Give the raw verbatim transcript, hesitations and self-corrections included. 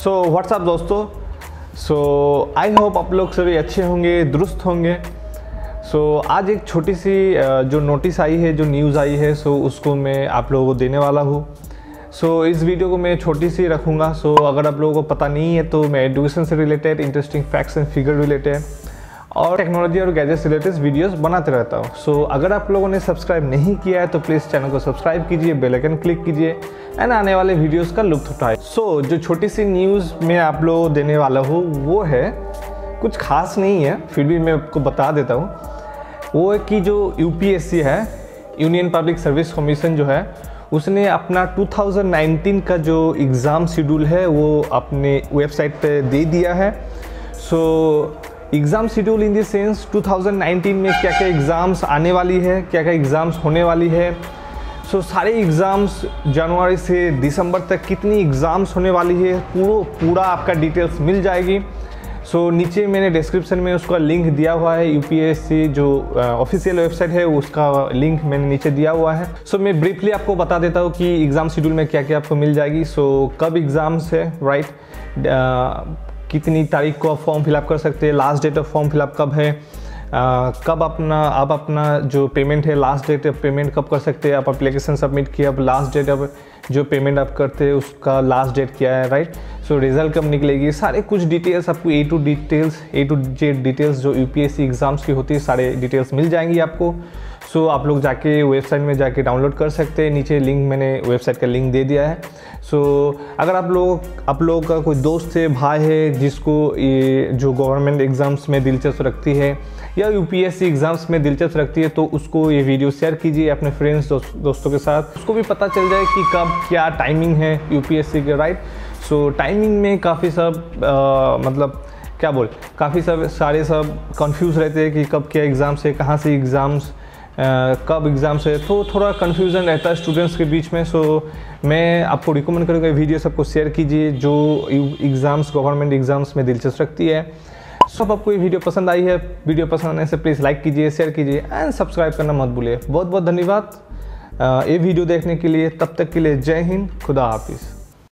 So what's up दोस्तों, सो I hope आप लोग सभी अच्छे होंगे, दुरुस्त होंगे। सो so, आज एक छोटी सी जो नोटिस आई है, जो न्यूज़ आई है, सो so, उसको मैं आप लोगों को देने वाला हूँ। सो so, इस वीडियो को मैं छोटी सी रखूँगा। सो so, अगर आप लोगों को पता नहीं है तो मैं एजुकेशन से related, interesting facts and figure related और टेक्नोलॉजी और गैजेट्स रिलेटेड वीडियोस बनाते रहता हूँ। सो so, अगर आप लोगों ने सब्सक्राइब नहीं किया है तो प्लीज़ चैनल को सब्सक्राइब कीजिए, बेल आइकन क्लिक कीजिए एंड आने वाले वीडियोस का लुत्फ उठाए। सो so, जो छोटी सी न्यूज़ मैं आप लोगों को देने वाला हूँ वो है, कुछ खास नहीं है, फिर भी मैं आपको बता देता हूँ। वो है कि जो यू पी एस सी है, यूनियन पब्लिक सर्विस कमीशन जो है, उसने अपना दो हज़ार उन्नीस का जो एग्ज़ाम शेड्यूल है वो अपने वेबसाइट पे दे दिया है। So exam schedule in the sense दो हज़ार उन्नीस में क्या क्या एग्ज़ाम्स आने वाली है, क्या क्या एग्ज़ाम्स होने वाली है। सो सारे एग्ज़ाम्स जनवरी से दिसंबर तक कितनी एग्ज़ाम्स होने वाली है, पूरा पूरा आपका डिटेल्स मिल जाएगी। सो so, नीचे मैंने डिस्क्रिप्शन में उसका लिंक दिया हुआ है, यू पी एस सी जो ऑफिशियल वेबसाइट है उसका लिंक मैंने नीचे दिया हुआ है। सो so, मैं ब्रीफली आपको बता देता हूँ कि एग्ज़ाम शेड्यूल में क्या क्या आपको मिल जाएगी। सो so, कब एग्ज़ाम्स है, राइट, कितनी तारीख को आप फॉर्म फिलअप कर सकते हैं, last date of form fill up कब है, Uh, कब अपना आप अपना जो पेमेंट है, लास्ट डेट ऑफ पेमेंट कब कर सकते हैं, आप एप्लीकेशन सबमिट किया, अब लास्ट डेट ऑफ जो पेमेंट आप करते हैं उसका लास्ट डेट क्या है, राइट। सो रिज़ल्ट कब निकलेगी, सारे कुछ डिटेल्स आपको A to details A to Z details जो U P S C exams की होती है, सारे डिटेल्स मिल जाएंगी आपको। सो so, आप लोग जाके वेबसाइट में जाके डाउनलोड कर सकते हैं, नीचे लिंक मैंने वेबसाइट का लिंक दे दिया है। सो so, अगर आप लोग आप लोगों का कोई दोस्त है, भाई है जिसको ये जो गवर्नमेंट एग्ज़ाम्स में दिलचस्प रखती है या U P S C exams में दिलचस्प रखती है तो उसको ये वीडियो शेयर कीजिए अपने फ्रेंड्स दोस्त, दोस्तों के साथ, उसको भी पता चल जाए कि कब क्या टाइमिंग है यू पी एस सी के, राइट। सो टाइमिंग में काफ़ी सब आ, मतलब क्या बोल काफ़ी सब सारे सब कंफ्यूज रहते हैं कि कब क्या एग्ज़ाम्स है, कहाँ से एग्ज़ाम्स Uh, कब एग्ज़ाम्स है, तो थोड़ा कन्फ्यूज़न रहता है स्टूडेंट्स के बीच में। सो so, मैं आपको रिकमेंड करूँगा वीडियो सबको शेयर कीजिए जो एग्ज़ाम्स गवर्नमेंट एग्ज़ाम्स में दिलचस्प रखती है। सो so, आपको ये वीडियो पसंद आई है, वीडियो पसंद आने से प्लीज़ लाइक कीजिए, शेयर कीजिए एंड सब्सक्राइब करना मत भूलिए। बहुत बहुत धन्यवाद uh, ये वीडियो देखने के लिए। तब तक के लिए जय हिंद, खुदा हाफिज़।